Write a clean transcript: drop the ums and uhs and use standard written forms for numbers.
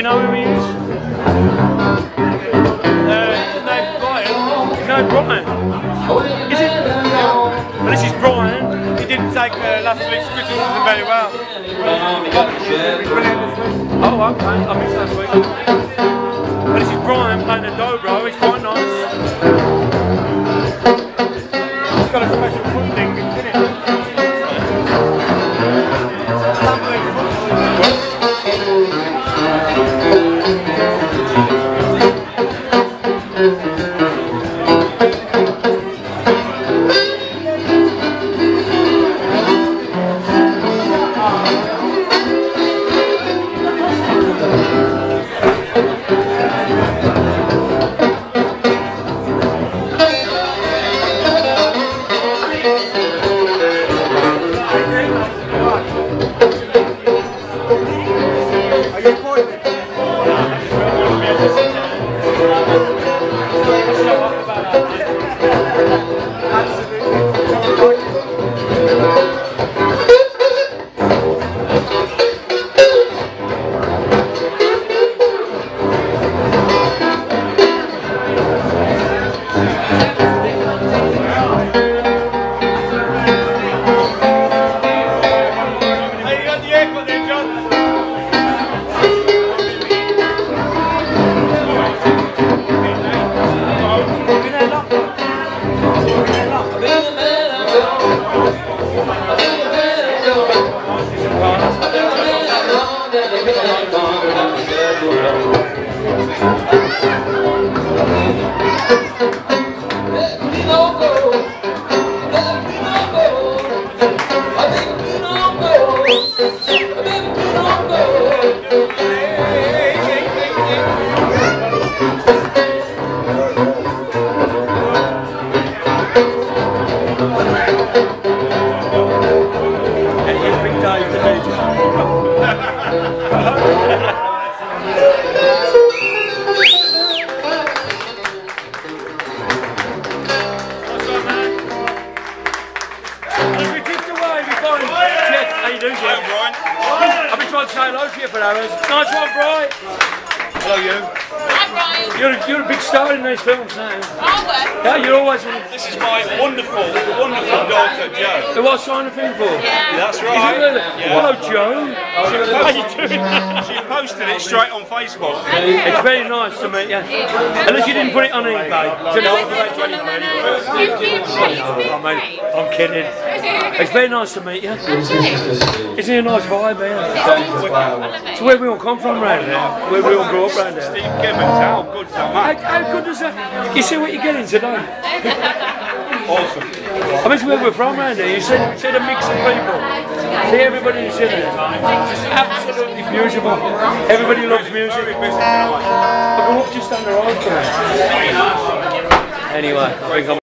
know who he is? No, Brian. Is it? Well, this is Brian. He didn't take last week's criticism very well. Oh, okay. I missed last week. Well, this is Brian playing the dobro. It's quite nice. It's got a special foot thing, isn't it? I've been trying to say hello to you for hours. Nice one, Brian. Hello, you. Hi, Brian. You're a big star in these films now. Are we? Yeah, you're always in. This is my wonderful daughter, Jo. Who I signed a thing for? Yeah. That's Is it right. really? Yeah. Hello, Joe. How you doing? She posted it straight on Facebook. It's very nice to meet you. Unless you didn't put it on eBay. I'm kidding. It's very nice to meet you. Isn't it a nice vibe here? So where we all come from round here? Where we all grew up round here? Steve Gibbons, how good's that? How good is that? You see what you're getting today? Awesome. I mean, where we're from round here, you see the mix of people. See everybody who's in there. It's absolutely beautiful. Everybody loves music. I grew up just down the road from it. Anyway, I think I'm